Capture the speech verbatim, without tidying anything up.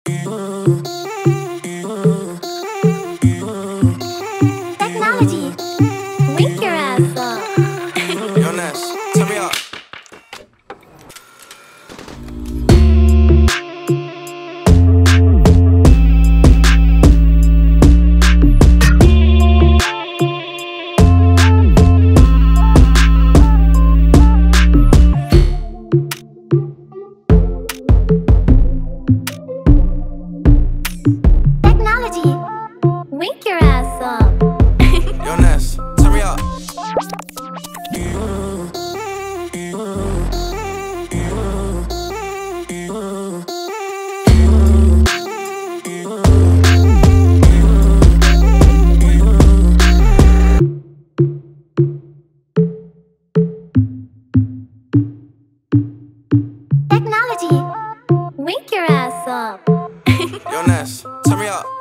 Technology, wake your ass up. Yo, Ness, turn me up. Technology, wake your ass up. Yo, Ness, turn me up. Technology, wake your ass up. Yo, Ness, turn me up.